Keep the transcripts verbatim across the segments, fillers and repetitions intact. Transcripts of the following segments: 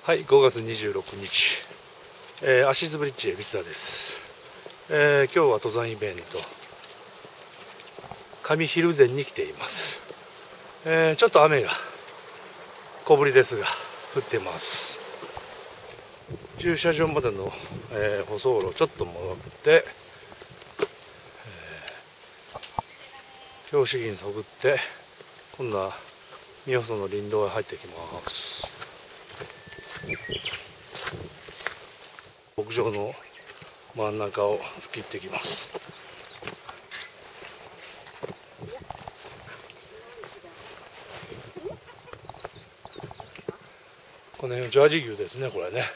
はい、ごがつにじゅうろくにち、えー、アシーズブリッジへビスタです、えー、今日は登山イベント上蒜山に来ています、えー、ちょっと雨が小降りですが降ってます。駐車場までの、えー、舗装路ちょっと戻って、えー、標識に沿って今度は三保の林道へ入ってきます。牧場の真ん中を突きってきます。この辺ジャージ牛ですね、これね。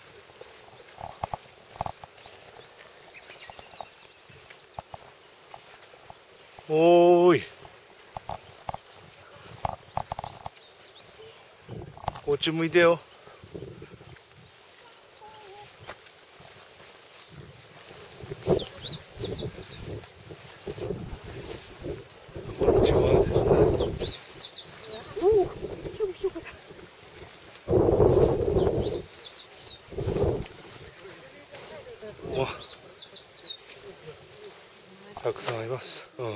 おーい、こっち向いてよ。たくさんあります、うん、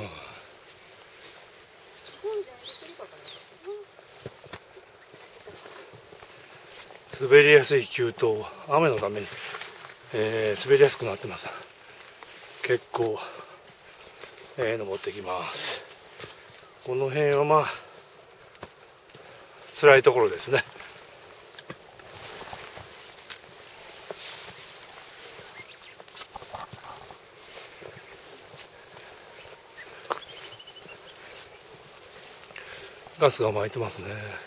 滑りやすい急登、雨のために、えー、滑りやすくなってます。結構、えー、登ってきます。この辺はまあ辛いところですね。ガスが巻いてますね。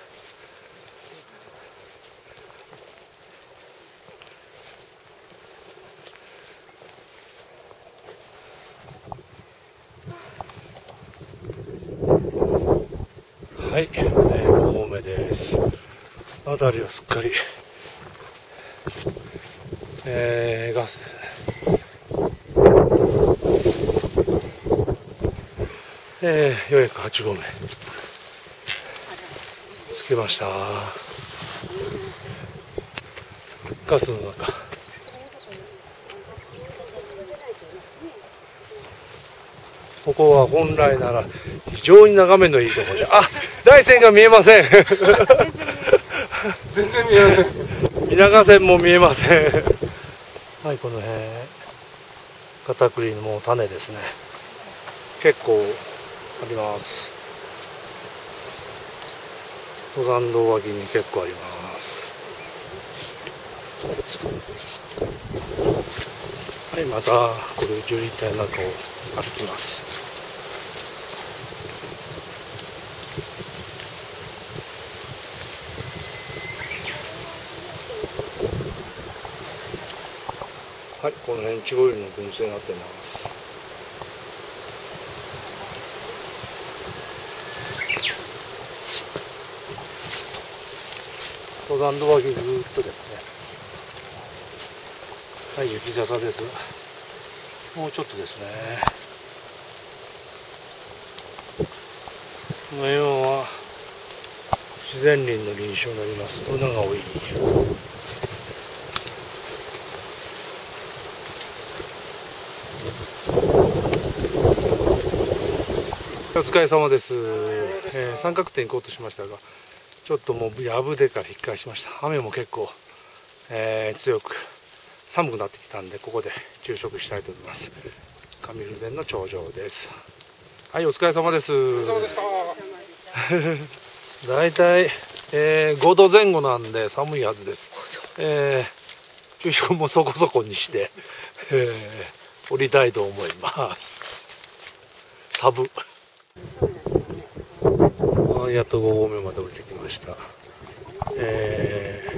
はい、えー、ご合目です。辺りはすっかり、えー、ガスですね。えー、ようやくはち合目つけました。ガスの中、ここは本来なら非常に眺めのいいところで、あ、大山が見えません。全然見えません。稲賀線も見えません。はい、この辺片栗のもう種ですね。結構あります。登山道脇に結構あります。はい、またこれじゅうリッターの中を歩きます。はい、この辺チゴイルの群生になってます。登山道脇ずーっとですね。はい、雪笹です。もうちょっとですね。この辺は自然林の林床になります。ブナが多い。お疲れ様です、えー、三角点行こうとしましたがちょっともうやぶでから引き返しました。雨も結構、えー、強く寒くなってきたんでここで昼食したいと思います。上蒜山の頂上です。はい、お疲れ様です。お疲れ様でした。だいたい、えー、ごどぜん後なんで寒いはずです。えー、昼食もそこそこにして、えー、降りたいと思います。サブやっとご合目まで降りてきました。え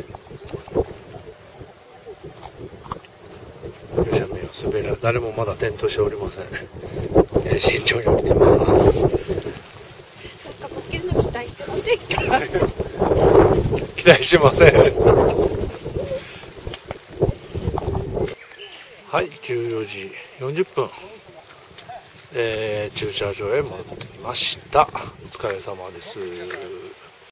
ー、斜面を滑ら誰もまだ点灯しておりません。えー、慎重に降りてます。 なんかこけるの期待してませんか？ 期待してません。はい、じゅうよじよんじゅっぷん、えー、駐車場へ戻ってきました。お疲れ様です。